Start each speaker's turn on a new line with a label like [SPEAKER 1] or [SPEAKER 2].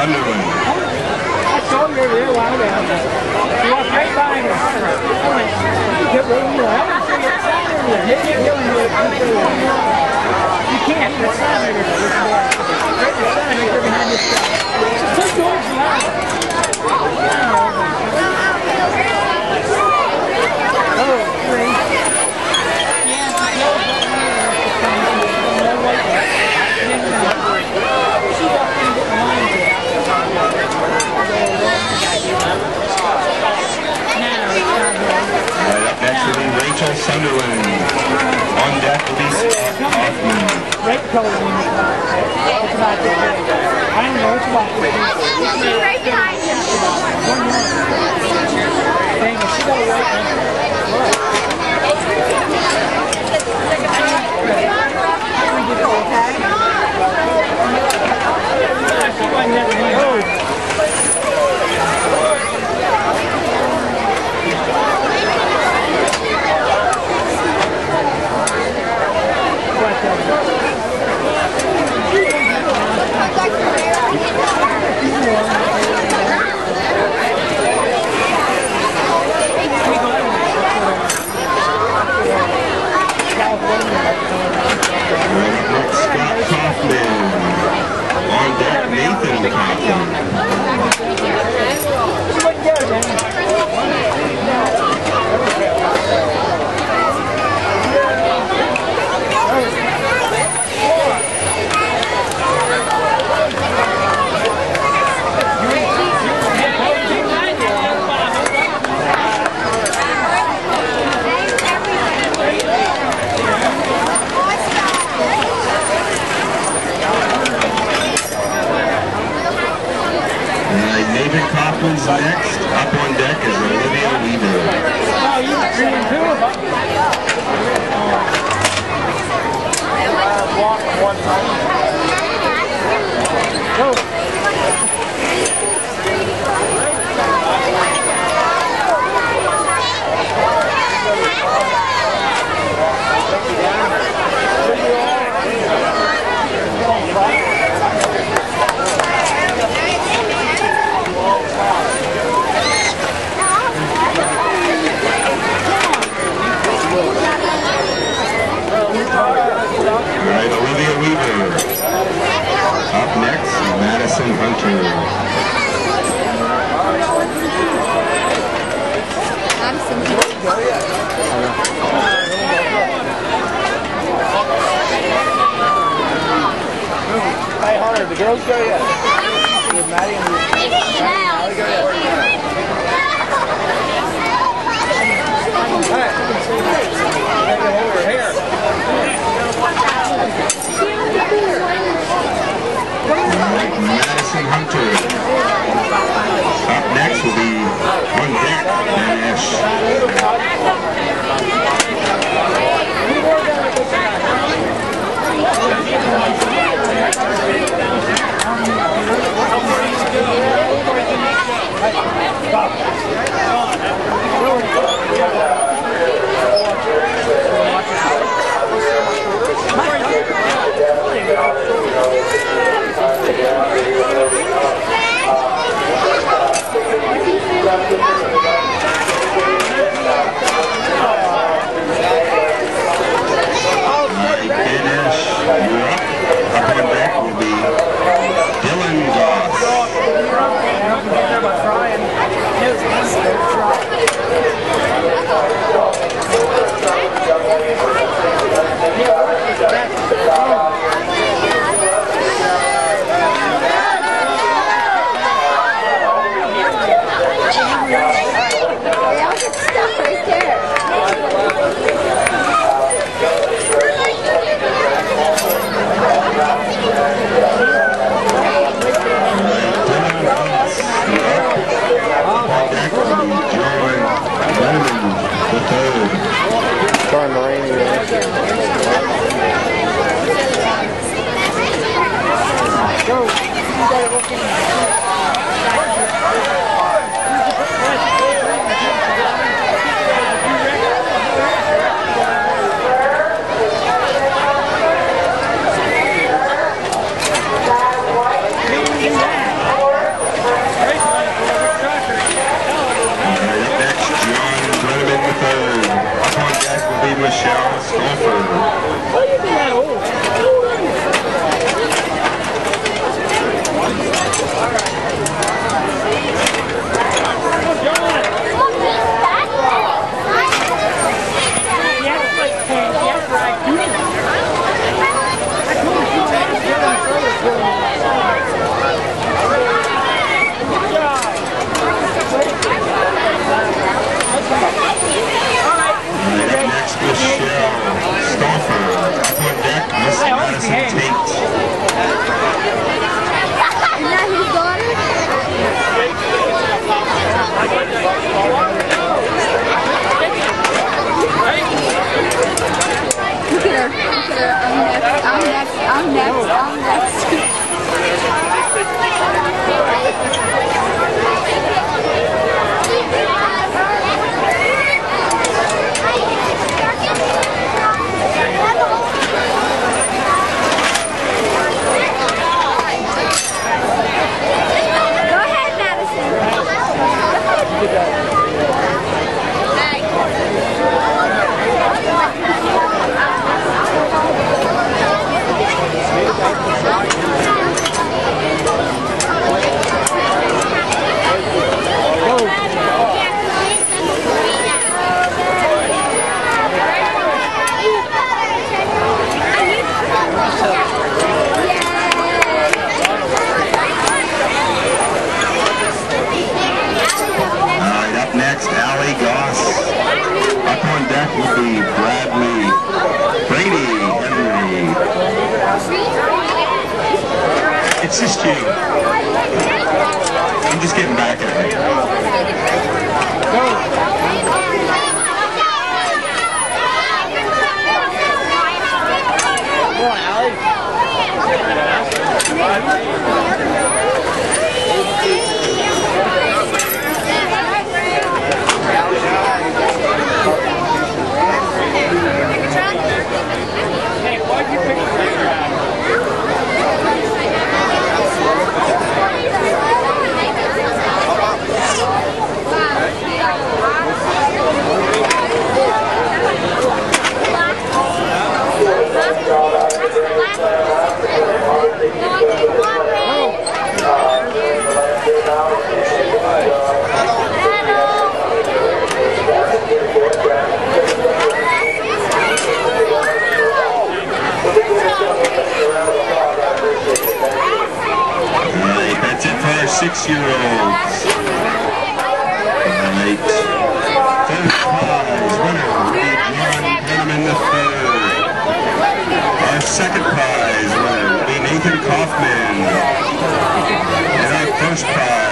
[SPEAKER 1] Sunderland.
[SPEAKER 2] I saw you over there a while ago. You walked right by me. You get rid of me. I don't see it Saturday. Maybe you're doing it. You can't. It's Saturday. Right there behind this guy. Just take doors loud. Oh, great.
[SPEAKER 1] Right up next will be Rachel Sunderland. On deck will be Scott Hoffman.
[SPEAKER 2] Red color in the car. It's about this big. I don't know. It's about this big.
[SPEAKER 3] Right behind you.
[SPEAKER 2] One more. Dang it. She got a white one. She wasn't that one.
[SPEAKER 1] Scott Hoffman. On deck, Nathan Hoffman.
[SPEAKER 2] She wouldn't go, man.
[SPEAKER 1] Nathan Kaufman's next. Up on deck is Olivia Weaver.
[SPEAKER 2] Oh, you can see him too? Walk one time. Go.
[SPEAKER 1] Right, Olivia Weaver. Up next, Madison Hunter.
[SPEAKER 2] Hey, Hunter, the girls go yet? With Maddie and Maddie go yet?
[SPEAKER 1] Madison Hunter. Up next will be on deck, Nash. Michelle Stolfer.
[SPEAKER 2] Well, you can that old.
[SPEAKER 3] I'm next. Go ahead, Madison.
[SPEAKER 1] Next, Allie Goss. Up on deck will be Bradley, Brady, Henry. It's just you. I'm just getting back at it.
[SPEAKER 2] Come on, Allie. Hey, why'd you pick the tractor out?
[SPEAKER 1] That's it for our 6-year-olds. Right. Third prize winner will be John Hanneman III. Our second prize winner will be Nathan Kaufman. And our first prize